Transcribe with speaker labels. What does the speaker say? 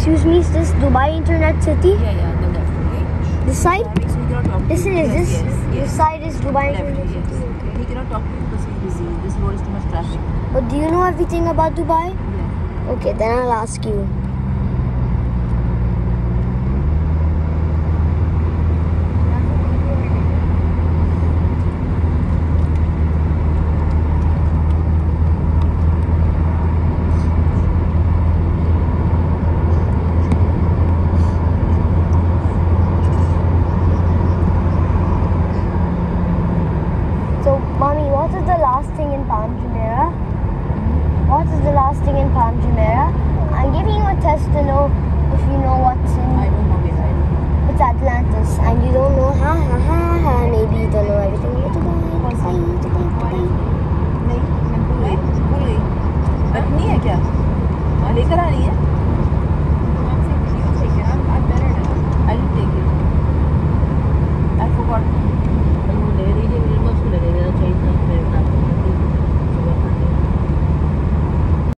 Speaker 1: Excuse me, is this Dubai Internet City?
Speaker 2: Yeah, the left. Okay.
Speaker 1: This side?
Speaker 2: Driving, so he cannot talk to
Speaker 1: This
Speaker 2: you.
Speaker 1: is
Speaker 2: Yes.
Speaker 1: this side is Dubai
Speaker 2: Left,
Speaker 1: Internet
Speaker 2: yes.
Speaker 1: City. Okay.
Speaker 2: He cannot talk to you because he's busy. This road is too much traffic.
Speaker 1: But do you know everything about Dubai?
Speaker 2: Yeah.
Speaker 1: Okay, then I'll ask you. So, Mommy, what is the last thing in Palm Jumeirah? What is the last thing in Palm Jumeirah? I'm giving you a test to know if you know what's in.
Speaker 2: I don't know, babe. I don't know.
Speaker 1: It's Atlantis, and you don't know. Ha ha ha ha. Maybe you don't know everything about Dubai. Dubai.
Speaker 2: नहीं मैं भूल गई रखनी है क्या लेकर आ रही है